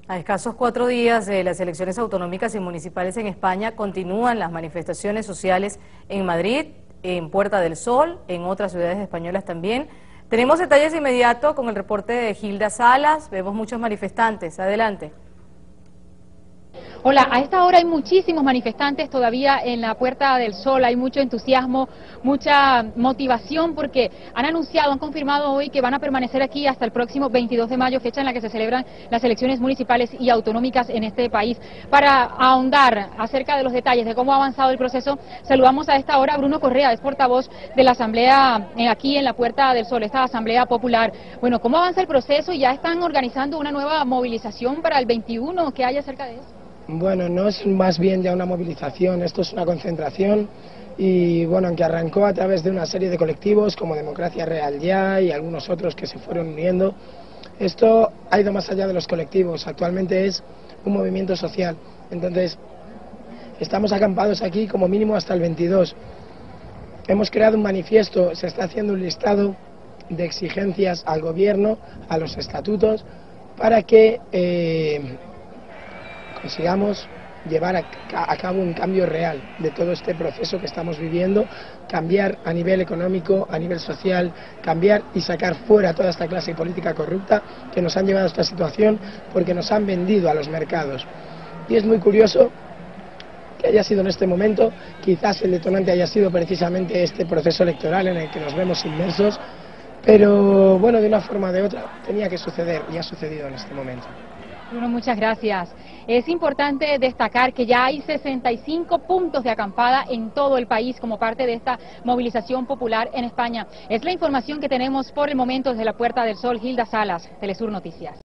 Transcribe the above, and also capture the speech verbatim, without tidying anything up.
A escasos cuatro días de las elecciones autonómicas y municipales en España, continúan las manifestaciones sociales en Madrid, en Puerta del Sol, en otras ciudades españolas también. Tenemos detalles de inmediato con el reporte de Gilda Salas. Vemos muchos manifestantes. Adelante. Hola, a esta hora hay muchísimos manifestantes todavía en la Puerta del Sol, hay mucho entusiasmo, mucha motivación porque han anunciado, han confirmado hoy que van a permanecer aquí hasta el próximo veintidós de mayo, fecha en la que se celebran las elecciones municipales y autonómicas en este país. Para ahondar acerca de los detalles de cómo ha avanzado el proceso, saludamos a esta hora a Bruno Correa, es portavoz de la Asamblea eh, aquí en la Puerta del Sol, esta Asamblea Popular. Bueno, ¿cómo avanza el proceso? ¿Ya están organizando una nueva movilización para el veintiuno? ¿Qué hay acerca de eso? Bueno, no es más bien ya una movilización, esto es una concentración y bueno, aunque arrancó a través de una serie de colectivos como Democracia Real Ya y algunos otros que se fueron uniendo, esto ha ido más allá de los colectivos, actualmente es un movimiento social, entonces estamos acampados aquí como mínimo hasta el veintidós. Hemos creado un manifiesto, se está haciendo un listado de exigencias al gobierno, a los estatutos, para que eh, consigamos llevar a, a cabo un cambio real de todo este proceso que estamos viviendo, cambiar a nivel económico, a nivel social, cambiar y sacar fuera toda esta clase política corrupta que nos han llevado a esta situación porque nos han vendido a los mercados. Y es muy curioso que haya sido en este momento, quizás el detonante haya sido precisamente este proceso electoral en el que nos vemos inmersos, pero bueno, de una forma o de otra tenía que suceder y ha sucedido en este momento. Bruno, muchas gracias. Es importante destacar que ya hay sesenta y cinco puntos de acampada en todo el país como parte de esta movilización popular en España. Es la información que tenemos por el momento desde la Puerta del Sol. Gilda Salas, Telesur Noticias.